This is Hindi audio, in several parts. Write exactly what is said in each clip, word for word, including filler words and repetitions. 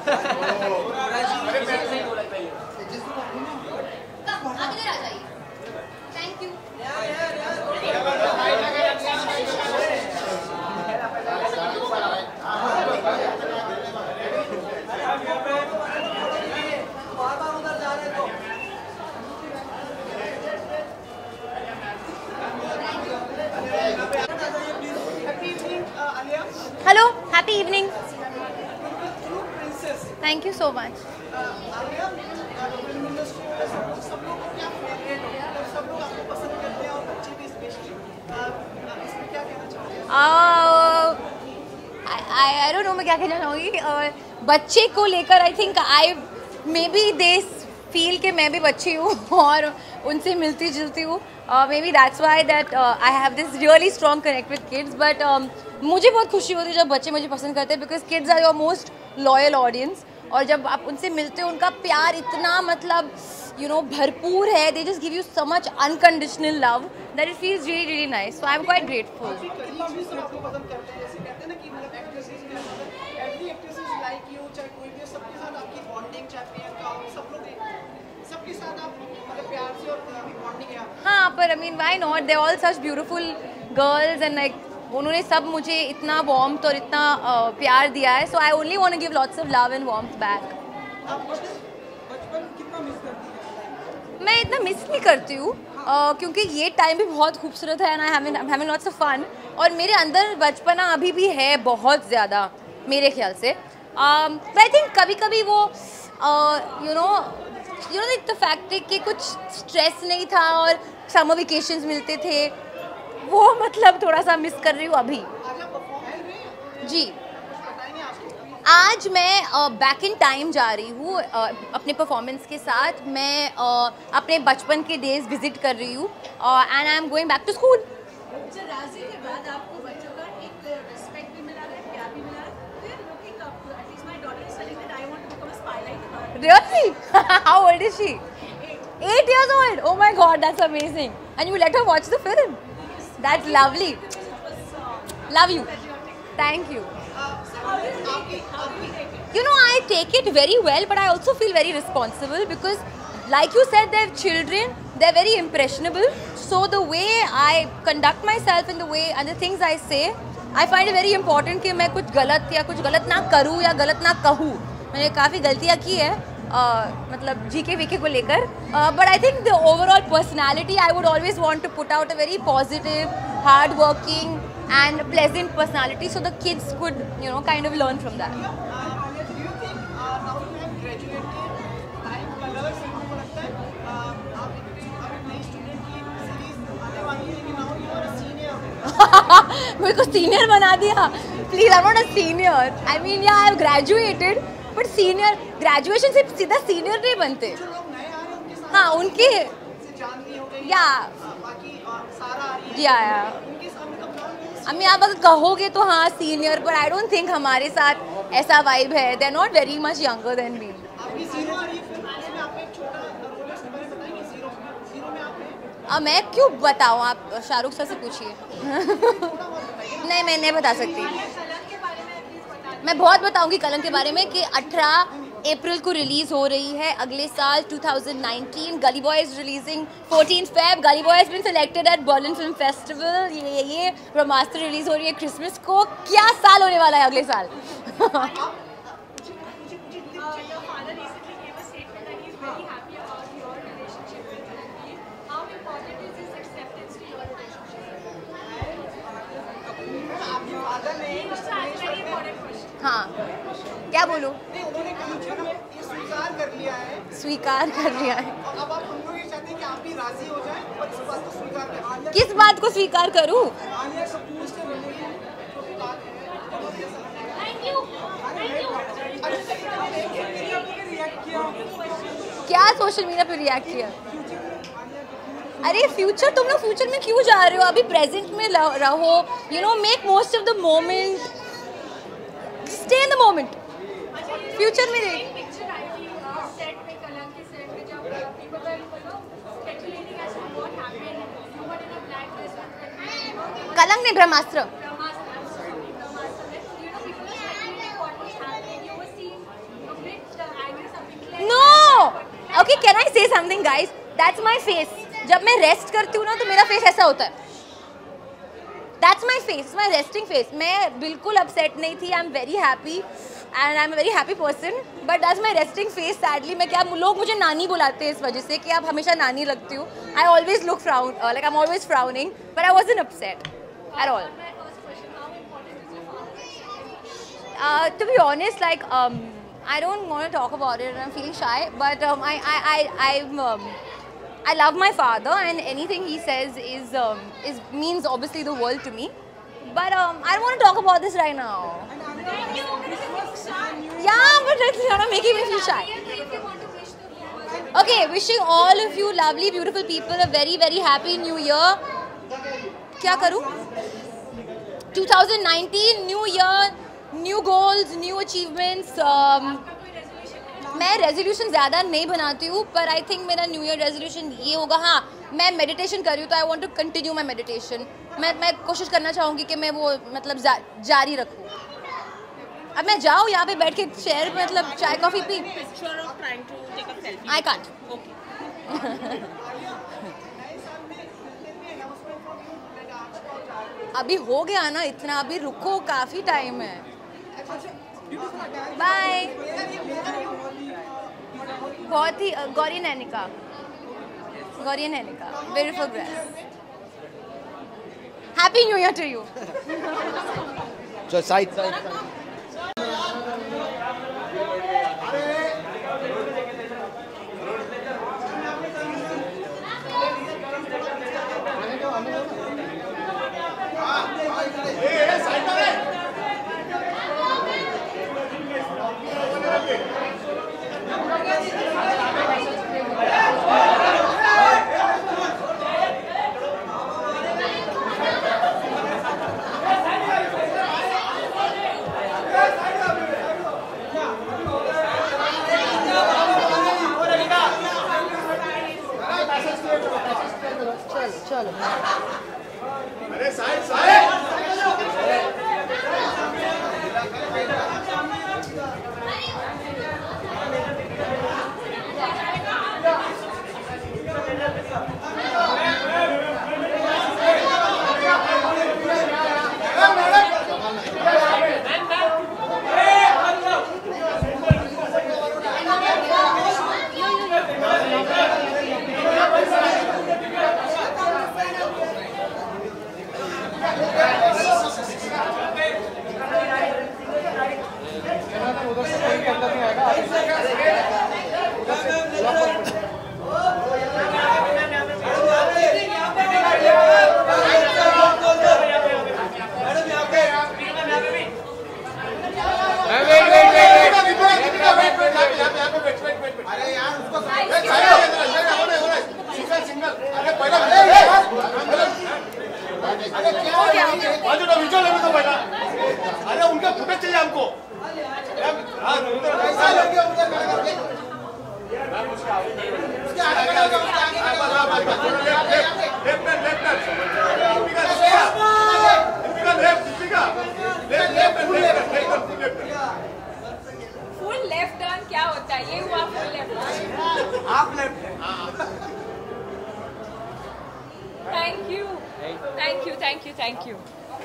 Thank you. Hello, happy evening. Thank you so much. Uh, I I don't know मैं क्या कहना चाहूँगी. uh, बच्चे को लेकर I think I maybe they feel कि मैं भी बच्ची हूँ और उनसे मिलती जुलती हूँ. Maybe that's why that I have this really strong connect with kids. But मुझे बहुत खुशी होती है जब बच्चे मुझे पसंद करते हैं because kids are your most loyal audience. और जब आप उनसे मिलते हो उनका प्यार इतना मतलब यू नो भरपूर है. They just give you so much unconditional love that it feels really really nice. So I am quite grateful. हाँ पर I mean why not, they all such beautiful girls and like उन्होंने सब मुझे इतना वार्मथ और इतना uh, प्यार दिया है. So I only want to give lots of love and warmth back. मैं इतना मिस नहीं करती हूँ uh, क्योंकि ये टाइम भी बहुत खूबसूरत है and I having lots of fun. और मेरे अंदर बचपना अभी भी है बहुत ज़्यादा मेरे ख्याल से. बट आई थिंक कभी कभी वो you know you know the fact कि कुछ स्ट्रेस नहीं था और समर वेकेशंस मिलते थे, वो मतलब थोड़ा सा मिस कर रही हूँ अभी. जी आज मैं बैक इन टाइम जा रही हूँ uh, अपने परफॉर्मेंस के साथ. मैं uh, अपने बचपन के डेज विजिट कर रही हूँ and I am going back to school. Raazi के बाद आपको बच्चों का एक रिस्पेक्ट भी मिला है, प्यार भी मिला है. Really? How old is she? Eight. Eight years old. Oh my God, that's amazing. And you let her watch the film? That's lovely. Love you. Thank you. You know, I take it very well, but I also feel very responsible because, like you said, they're children. They're very impressionable. So the way I conduct myself and the way and the things I say, I find it very important कि मैं कुछ गलत या कुछ गलत ना करूँ या गलत ना कहूँ. मैंने काफ़ी गलतियाँ की है uh, मतलब जी के वी के को लेकर. But I think the overall personality I would always want to put out a very positive, hard working and pleasant personality so the kids could you know kind of learn from that. मेरे को सीनियर बना दिया. Please I am not a senior. I mean yeah I have graduated but senior graduation से सीधा सीनियर नहीं बनते. हाँ उनके या या अम्मी आप अगर कहोगे तो हाँ सीनियर, पर आई डोंट थिंक हमारे साथ ऐसा वाइब है. They are not very much younger than me. अब मैं क्यों बताऊँ, आप शाहरुख सर से पूछिए. नहीं मैं नहीं बता सकती. मैं बहुत बताऊंगी कलंक के बारे में कि अठारह अप्रैल को रिलीज़ हो रही है अगले साल two thousand nineteen. Gully Boys releasing fourteen Feb. Gully Boys been selected at Berlin film festival. ये ये ब्रह्मास्त्र रिलीज़ हो रही है क्रिसमस को. क्या साल होने वाला है अगले साल. हाँ क्या बोलूँ. स्वीकार कर लिया है. स्वीकार कर लिया है. अब आप हम लोग ये चाहते हैं कि आप भी राजी हो जाएं और इस बात को स्वीकार करें. किस बात को स्वीकार करूँ. क्या सोशल मीडिया पे रिएक्ट किया. अरे फ्यूचर, तुम लोग फ्यूचर में क्यों जा रहे हो. अभी प्रेजेंट में रहो. You know make most of the moment. Stay in the moment. Future में देख. कलंक नहीं, Brahmastra. Okay can I say something guys, that's my face. जब मैं रेस्ट करती हूँ ना तो मेरा फेस ऐसा होता है. That's my face, my resting face. मैं बिल्कुल अपसेट नहीं थी. I am very happy and I am very happy person, but that's my resting face. Sadly मैं क्या, लोग मुझे नानी बुलाते हैं इस वजह से कि आप हमेशा नानी लगती हो. I always look frown, like I am always frowning, but I wasn't upset at all. To be honest, like I don't want to talk about it and I'm feeling shy, but um, I, I, I, I'm, um, I love my father and anything he says is, um, is means obviously the world to me. But um, I don't want to talk about this right now. Yeah, but it's not making me feel shy. Okay, wishing all of you lovely, beautiful people a very, very happy new year. क्या करूँ? twenty nineteen, new year. New goals, new achievements. मैं रेजोल्यूशन ज़्यादा नहीं बनाती हूँ, पर आई थिंक मेरा न्यू ईयर रेजोल्यूशन ये होगा. हाँ, मैं मेडिटेशन कर रही हूँ तो I want to continue my meditation. मैं मैं कोशिश करना चाहूँगी कि मैं वो मतलब जा, जारी रखूँ. अब मैं जाऊँ यहाँ पे बैठ के शेयर मतलब चाय कॉफ़ी पी. I can't. अभी हो गया ना इतना, अभी रुको, काफ़ी टाइम है. बाय. बहुत ही Gauri Nainika, Gauri Nainika, beautiful dress. Happy new year to you. Side side चलो. अरे साइड साइड. अरे उनका फुटेज चाहिए हमको. फुल लेफ्ट टर्न क्या होता है? ये हुआ फुल लेफ्ट टर्न. आप left. Thank you, thank you, thank you, thank you.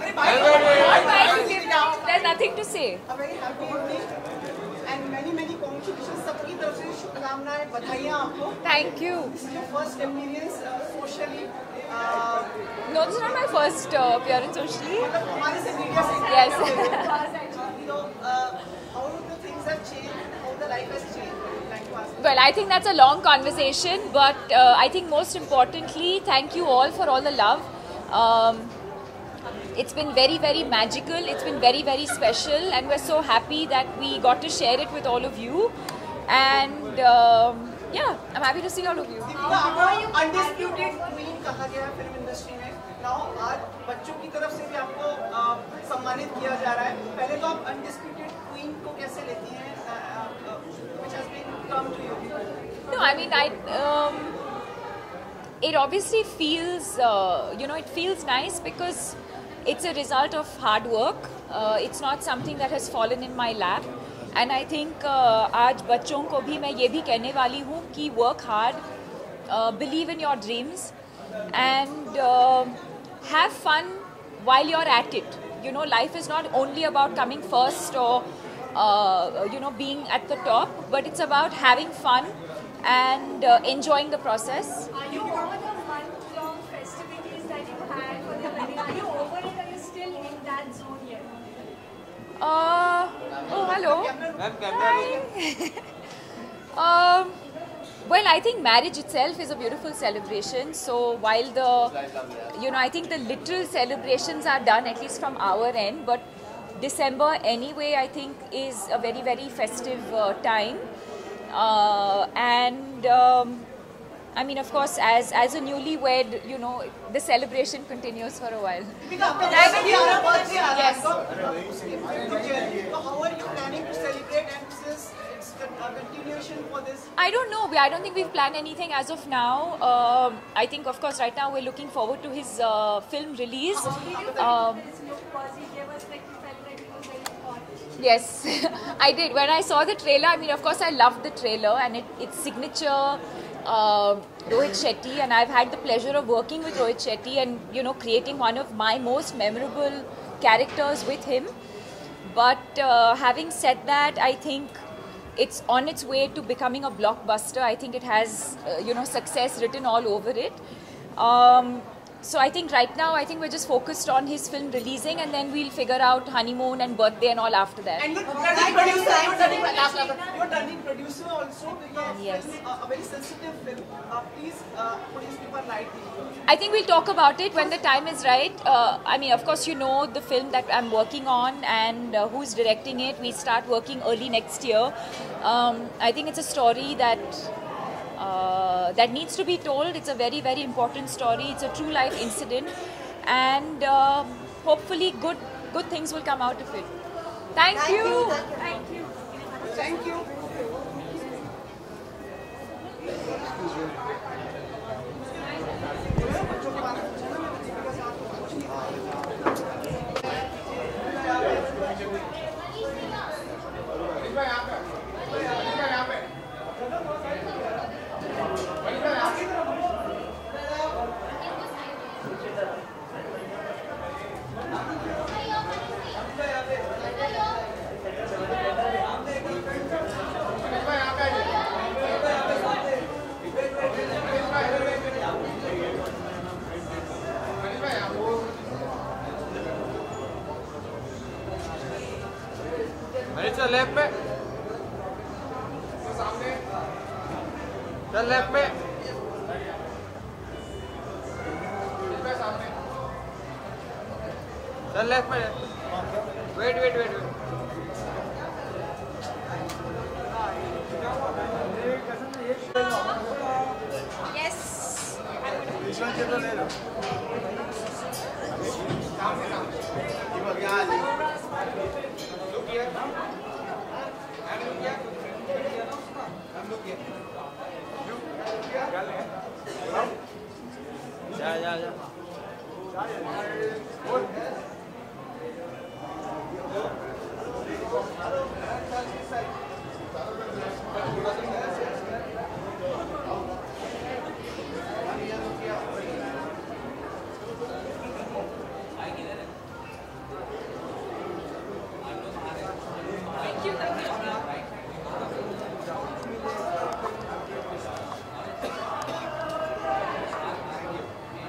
There's nothing to say. A very happy evening and many many congratulations. सबकी तरफ से शुभकामनाएं, बधाइयाँ आपको. Thank you. This is your first appearance uh, socially. No, this is not my first uh, appearance socially. मतलब हमारे से मीडिया से. Yes. So, uh, how the things have changed, how the life has changed. Well, I think that's a long conversation, but uh, I think most importantly, thank you all for all the love. Um, It's been very, very magical. It's been very, very special, and we're so happy that we got to share it with all of you. And um, yeah, I'm happy to see all of you. आपको undisputed queen कहा गया फिल्म इंडस्ट्री में. Now आज बच्चों की तरफ से भी आपको सम्मानित किया जा रहा है. पहले तो आप undisputed queen को कैसे लेती हैं? Which has been come to you. No, I mean, I. Um, it obviously feels, uh, you know, it feels nice because it's a result of hard work. Uh, it's not something that has fallen in my lap. And I think आज बच्चों को भी मैं ये भी कहने वाली हूँ कि work hard, believe in your dreams and have fun while you're at it. You know, life is not only about coming first or uh, you know, being at the top, but it's about having fun and uh, enjoying the process. Are you over the month-long festivities that you had for the wedding? Are you over it, or are you still in that zone yet? Uh, oh, hello. Hi. um, Well, I think marriage itself is a beautiful celebration. So while the, you know, I think the literal celebrations are done, at least from our end, but December anyway, I think, is a very, very festive uh, time. Uh, and um, I mean, of course, as as a newlywed, you know, the celebration continues for a while. Yes. So how are you planning to celebrate, and is this it's a continuation for this? I don't know. We- I don't think we've planned anything as of now. Um, I think, of course, right now we're looking forward to his uh, film release. Um, His look was, he gave us like, he felt like he was very hot. yes, I did. When I saw the trailer, I mean, of course, I loved the trailer and it, its signature uh, Rohit Shetty, and I've had the pleasure of working with Rohit Shetty and, you know, creating one of my most memorable characters with him. But uh, having said that, I think it's on its way to becoming a blockbuster. I think it has, uh, you know, success written all over it. Um, so I think right now, I think we're just focused on his film releasing, and then we'll figure out honeymoon and birthday and all after that. And you're turning producer, you're turning, last, last, last. You're turning producer also with a Yes. film, uh, a very sensitive film. Uh, please uh, put his people right. I think we'll talk about it when the time is right. Uh, I mean, of course, you know the film that I'm working on and uh, who's directing it. We start working early next year. Um, I think it's a story that uh, that needs to be told. It's a very, very important story. It's a true life incident, and uh, hopefully, good good things will come out of it. Thank, Thank you. you. Thank you. Thank you. चल लेफ्ट पे, चल लेफ्ट पे, चल लेफ्ट पे, wait wait wait wait Yes. जा जा जा